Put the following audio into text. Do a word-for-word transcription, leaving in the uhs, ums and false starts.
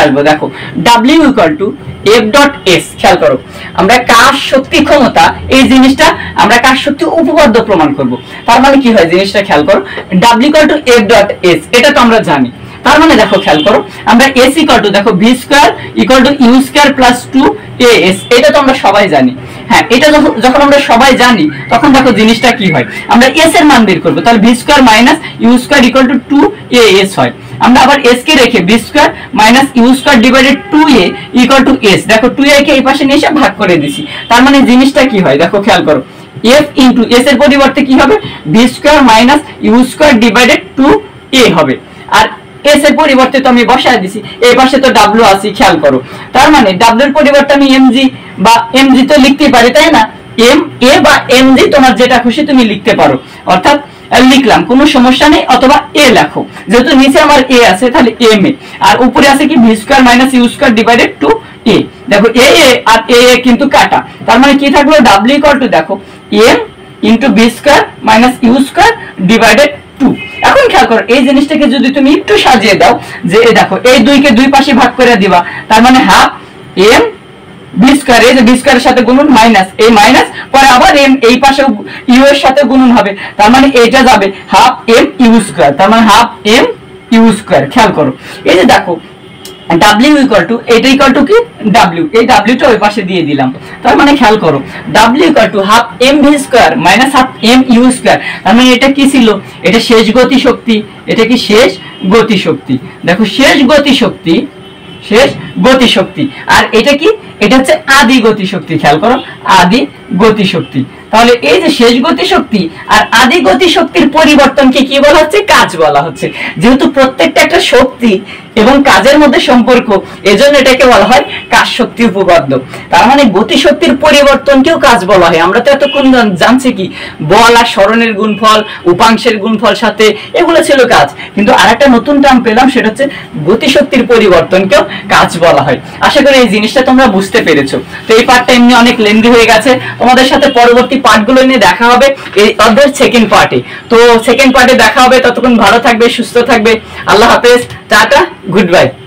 আসবো। দেখো W equal to F dot S. খেয়াল করো আমরা কাজ শক্তি ক্ষমতা এই জিনিসটা আমরা কাজ শক্তি উপপাদ্য প্রমাণ করব। তার মানে কি হয় জিনিসটা খেয়াল করো, W equal to F dot S এটা তো আমরা জানি। তার মানে দেখো খেয়াল করো আমরা এস ইকুয়াল টু দেখো V square equal to U square plus two A S, এটা তো আমরা সবাই জানি। হ্যাঁ, এটা যখন যখন আমরা সবাই জানি তখন দেখো জিনিসটা কি হয়, আমরা এস এর মান বের করবো। তাহলে V square minus U square equal to two A S হয়। আমরা আবার এস কে রেখে V square minus U square divided two A equal to S, দেখো টু এ কে এই পাশে নিয়ে এসে ভাগ করে দিছি। তার মানে জিনিসটা কি হয় দেখো খেয়াল করো, এফ ইন্টু এস এর পরিবর্তে কি হবে, V square minus U square divided two A হবে। আর এস এর পরিবর্তে তো আমি বসায় দিছি, এই পাশে তো ডাব্লিউ আছে খেয়াল করো। তার মানে ডাব্লিউ এর পরিবর্তে আমি এমজি বা এমজি তো লিখতে পারি, তাই না? এম এ বা এমজি তোমার যেটা খুশি তুমি লিখতে পারো, অর্থাৎ লিখলাম কোনো সমস্যা নেই, অথবা এ লেখো, যেহেতু নিচে আমার এ আছে তাহলে এম এ, আর উপরে আছে কি V square minus U square divided two A. দেখো এ এ আর এ এ কিন্তু কাটা, তার মানে কি থাকলো ডাব্লিউ ইকুয়াল টু দেখো M into V square minus U square divided two. এখন খেয়াল করো এই জিনিসটাকে যদি তুমি একটু সাজিয়ে দাও, যে দেখো এই দুইকে দুই পাশে ভাগ করে দিবা, তার মানে হাফ এম বি স্কয়ার, এই যে বি স্কয়ারের সাথে গুণন মাইনাস এই মাইনাস, পরে আবার এম এই পাশে ইউ এর সাথে গুণন হবে, তার মানে এটা যাবে হাফ এম ইউ স্কয়ার, তার মানে হাফ এম ইউ স্কয়ার। খেয়াল করো এই যে দেখো ডাব্লিউ ইকুয়াল টু এটা ইকুয়াল টু কি ডাব্লিউ, এই ডাব্লিউটা ওই পাশে দিয়ে দিলাম। তার মানে খেয়াল করো W equal to half M V square minus half M U square. তার মানে এটা কি ছিল, এটা শেষ গতি শক্তি, এটা কি শেষ গতি শক্তি। দেখো শেষ গতি শক্তি, শেষ গতি শক্তি, আর এটা কি, এটা হচ্ছে আদি গতি শক্তি। খেয়াল করো আদি গতি শক্তি। তাহলে এই যে শেষ গতি শক্তি আর আদি গতি শক্তির পরিবর্তনকে কি বলা হচ্ছে, কাজ বলা হচ্ছে। যেহেতু প্রত্যেকটা একটা শক্তি এবং কাজের মধ্যে সম্পর্ক, এজন্য এটাকে বলা হয় কাজ শক্তি উপপাদ্য। তার মানে গতি শক্তির পরিবর্তনকেও কাজ বলা হয়। আমরা তো এতক্ষণ জানছি কি বল আর সরণের গুণফল, উপাংশের গুণফল সাথে, এগুলো ছিল কাজ, কিন্তু আরেকটা নতুন টার্ম পেলাম, সেটা হচ্ছে গতি শক্তির পরিবর্তনকেও কাজ বলা হয়। আশা করি এই জিনিসটা তোমরা বুঝতে পেরেছো। তো এই পার্টটা এমনি অনেক লেন্দি হয়ে গেছে, তোমাদের সাথে পরবর্তী পার্টগুলো নিয়ে দেখা হবে এই অধ্যায়ের সেকেন্ড পার্টে। তো সেকেন্ড পার্টে দেখা হবে, ততক্ষণ ভালো থাকবে, সুস্থ থাকবে, আল্লাহ হাফেজ, টাটা, গুড বাই।